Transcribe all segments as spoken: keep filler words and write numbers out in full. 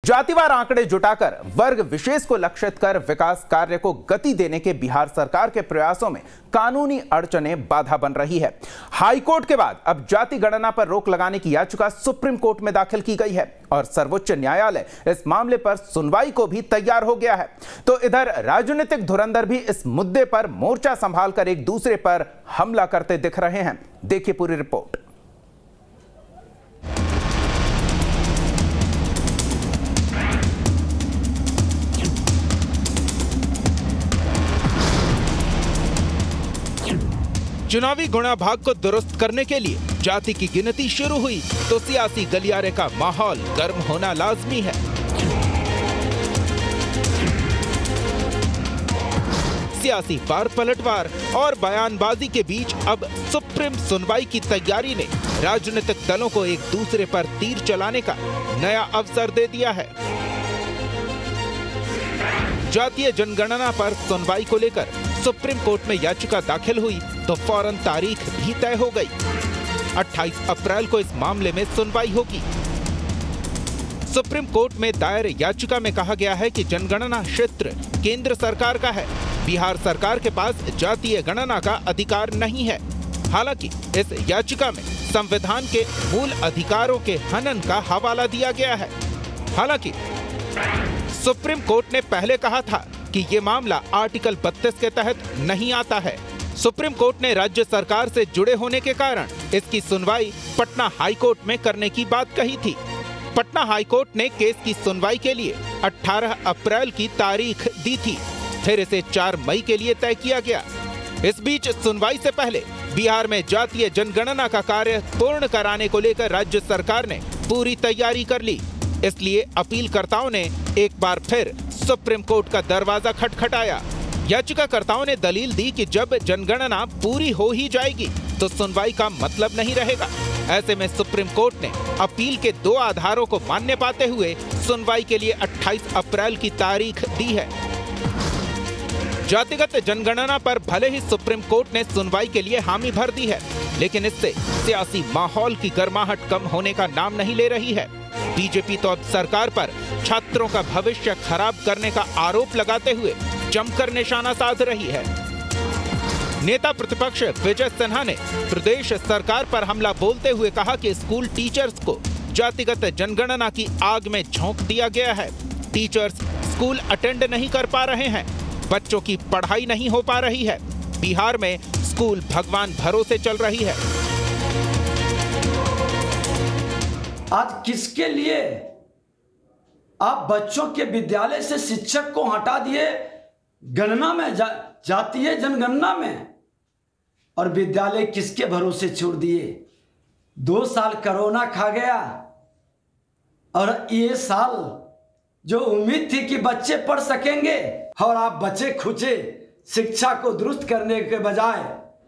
जातिवार आंकड़े जुटाकर वर्ग विशेष को लक्षित कर विकास कार्य को गति देने के बिहार सरकार के प्रयासों में कानूनी अड़चनें बाधा बन रही है। हाईकोर्ट के बाद अब जाति गणना पर रोक लगाने की याचिका सुप्रीम कोर्ट में दाखिल की गई है और सर्वोच्च न्यायालय इस मामले पर सुनवाई को भी तैयार हो गया है। तो इधर राजनीतिक धुरंधर भी इस मुद्दे पर मोर्चा संभालकर एक दूसरे पर हमला करते दिख रहे हैं। देखिए पूरी रिपोर्ट। चुनावी गुणा भाग को दुरुस्त करने के लिए जाति की गिनती शुरू हुई तो सियासी गलियारे का माहौल गर्म होना लाजमी है। सियासी पार पलटवार और बयानबाजी के बीच अब सुप्रीम सुनवाई की तैयारी ने राजनीतिक दलों को एक दूसरे पर तीर चलाने का नया अवसर दे दिया है। जातीय जनगणना पर सुनवाई को लेकर सुप्रीम कोर्ट में याचिका दाखिल हुई तो फौरन तारीख भी तय हो गई। अट्ठाईस अप्रैल को इस मामले में सुनवाई होगी। सुप्रीम कोर्ट में दायर याचिका में कहा गया है कि जनगणना क्षेत्र केंद्र सरकार का है। बिहार सरकार के पास जातीय गणना का अधिकार नहीं है। हालांकि इस याचिका में संविधान के मूल अधिकारों के हनन का हवाला दिया गया है। हालांकि सुप्रीम कोर्ट ने पहले कहा था कि ये मामला आर्टिकल बत्तीस के तहत नहीं आता है। सुप्रीम कोर्ट ने राज्य सरकार से जुड़े होने के कारण इसकी सुनवाई पटना हाई कोर्ट में करने की बात कही थी। पटना हाई कोर्ट ने केस की सुनवाई के लिए अठारह अप्रैल की तारीख दी थी, फिर इसे चार मई के लिए तय किया गया। इस बीच सुनवाई से पहले बिहार में जातीय जनगणना का कार्य पूर्ण कराने को लेकर राज्य सरकार ने पूरी तैयारी कर ली। इसलिए अपीलकर्ताओं ने एक बार फिर सुप्रीम कोर्ट का दरवाजा खटखटाया। याचिकाकर्ताओं ने दलील दी कि जब जनगणना पूरी हो ही जाएगी तो सुनवाई का मतलब नहीं रहेगा। ऐसे में सुप्रीम कोर्ट ने अपील के दो आधारों को मान्य पाते हुए सुनवाई के लिए अट्ठाईस अप्रैल की तारीख दी है। जातिगत जनगणना पर भले ही सुप्रीम कोर्ट ने सुनवाई के लिए हामी भर दी है, लेकिन इससे सियासी माहौल की गर्माहट कम होने का नाम नहीं ले रही है। बीजेपी तो अब सरकार पर छात्रों का भविष्य खराब करने का आरोप लगाते हुए जमकर निशाना साध रही है। नेता प्रतिपक्ष विजय सिन्हा ने प्रदेश सरकार पर हमला बोलते हुए कहा कि स्कूल टीचर्स को जातिगत जनगणना की आग में झोंक दिया गया है। टीचर्स स्कूल अटेंड नहीं कर पा रहे हैं, बच्चों की पढ़ाई नहीं हो पा रही है। बिहार में स्कूल भगवान भरोसे चल रही है। आज किसके लिए आप बच्चों के विद्यालय से शिक्षक को हटा दिए गणना में, जा, जातीय जनगणना में, और विद्यालय किसके भरोसे छोड़ दिए। दो साल कोरोना खा गया और ये साल जो उम्मीद थी कि बच्चे पढ़ सकेंगे और आप बचे खुचे शिक्षा को दुरुस्त करने के बजाय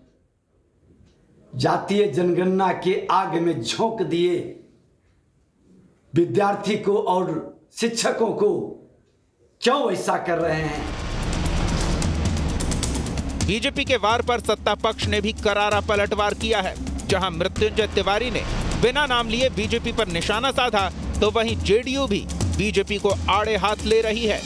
जातीय जनगणना के आग में झोंक दिए विद्यार्थी को और शिक्षकों को। क्यों ऐसा कर रहे हैं? बीजेपी के वार पर सत्ता पक्ष ने भी करारा पलटवार किया है। जहां मृत्युंजय तिवारी ने बिना नाम लिए बीजेपी पर निशाना साधा, तो वहीं जेडीयू भी बीजेपी को आड़े हाथ ले रही है।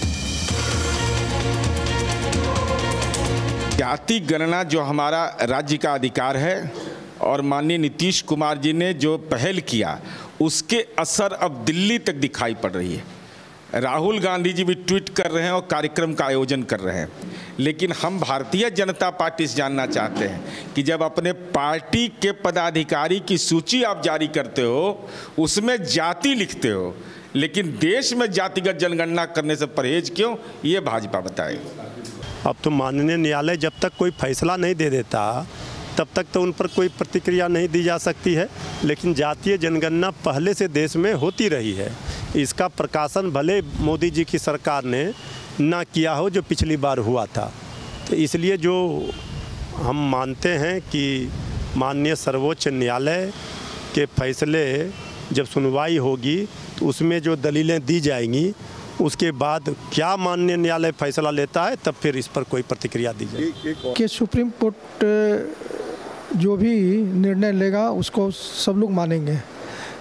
जाति गणना जो हमारा राज्य का अधिकार है और माननीय नीतीश कुमार जी ने जो पहल किया उसके असर अब दिल्ली तक दिखाई पड़ रही है। राहुल गांधी जी भी ट्वीट कर रहे हैं और कार्यक्रम का आयोजन कर रहे हैं। लेकिन हम भारतीय जनता पार्टी से जानना चाहते हैं कि जब अपने पार्टी के पदाधिकारी की सूची आप जारी करते हो उसमें जाति लिखते हो, लेकिन देश में जातिगत जनगणना करने से परहेज क्यों, ये भाजपा बताए। अब तो माननीय न्यायालय जब तक कोई फैसला नहीं दे देता तब तक तो उन पर कोई प्रतिक्रिया नहीं दी जा सकती है। लेकिन जातीय जनगणना पहले से देश में होती रही है। इसका प्रकाशन भले मोदी जी की सरकार ने ना किया हो जो पिछली बार हुआ था। तो इसलिए जो हम मानते हैं कि माननीय सर्वोच्च न्यायालय के फैसले जब सुनवाई होगी तो उसमें जो दलीलें दी जाएंगी, उसके बाद क्या माननीय न्यायालय फैसला लेता है तब फिर इस पर कोई प्रतिक्रिया दी जाएगी। कि सुप्रीम कोर्ट जो भी निर्णय लेगा उसको सब लोग मानेंगे।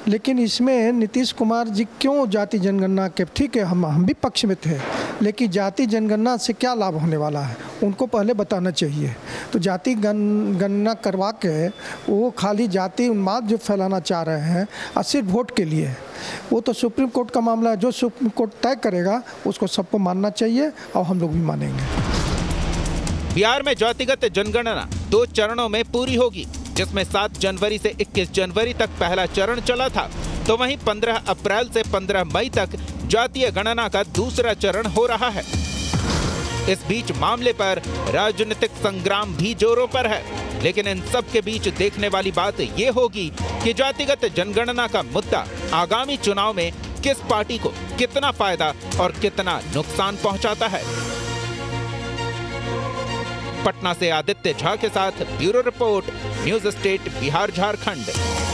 लेकिन इसमें नीतीश कुमार जी क्यों जाति जनगणना के, ठीक है हम हम भी पक्ष में थे, लेकिन जाति जनगणना से क्या लाभ होने वाला है उनको पहले बताना चाहिए। तो जाति गण गणना करवा के वो खाली जाति उन्माद जो फैलाना चाह रहे हैं और सिर्फ वोट के लिए, वो तो सुप्रीम कोर्ट का मामला है। जो सुप्रीम कोर्ट तय करेगा उसको सबको मानना चाहिए और हम लोग भी मानेंगे। बिहार में जातिगत जनगणना दो चरणों में पूरी होगी, जिसमें सात जनवरी से इक्कीस जनवरी तक पहला चरण चला था, तो वहीं पंद्रह अप्रैल से पंद्रह मई तक जातीय गणना का दूसरा चरण हो रहा है। इस बीच मामले पर राजनीतिक संग्राम भी जोरों पर है, लेकिन इन सब के बीच देखने वाली बात ये होगी कि जातिगत जनगणना का मुद्दा आगामी चुनाव में किस पार्टी को कितना फायदा और कितना नुकसान पहुंचाता है। पटना से आदित्य झा के साथ bureau report, news state Bihar Jharkhand.